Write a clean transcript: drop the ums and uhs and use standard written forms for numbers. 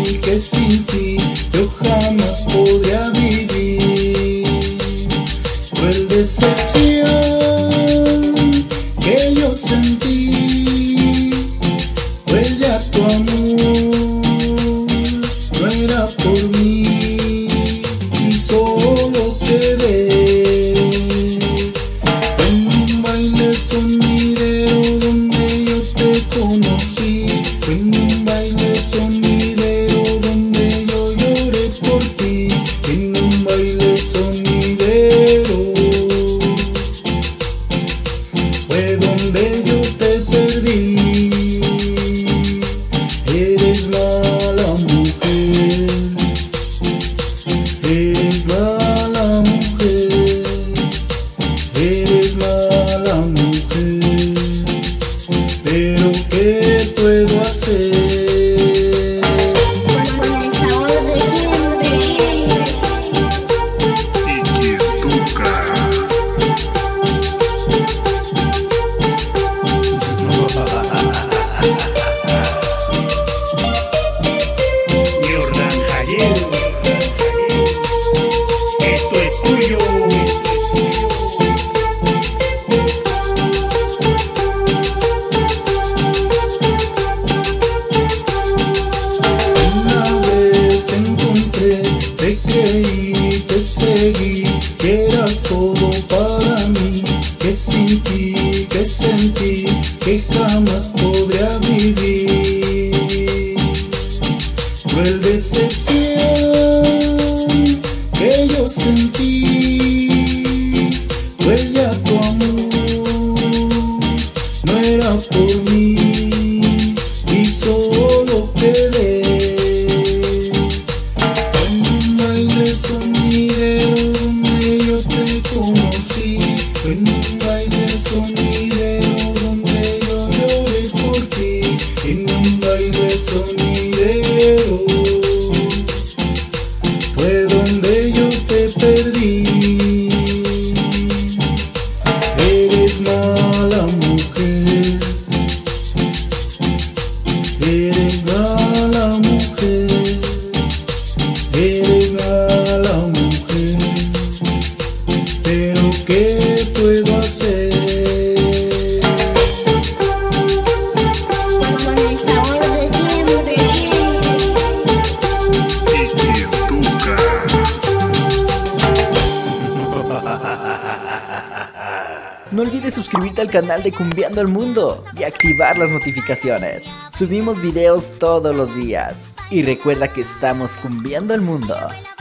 que sin ti yo jamás podría vivir. Cruel decepción que yo sentí, pues ya tu amor no era por mí y solo quedé en un baile sonidero donde yo te conocí, en un baile sonidero donde yo lloré por ti, en un baile sonidero fue donde yo te perdí. Eres mala mujer, eres mala mujer, eres mala mujer, pero ¿qué puedo hacer? Esto es tuyo. Una vez te encontré, te creí, te seguí, que eras todo para mí, que sin ti, que sentí, que jamás podría vivir. Cruel decepción que yo sentí, pues ya tu amor no era por mí y solo quedé en un baile sonidero donde yo te conocí, en un baile sonidero donde yo lloré por ti, en un baile sonidero fue donde yo te perdí. Eres mala mujer, eres mala mujer, eres mala mujer, pero ¿qué puedo hacer? No olvides suscribirte al canal de Cumbiando el Mundo y activar las notificaciones. Subimos videos todos los días. Y recuerda que estamos cumbiando el mundo.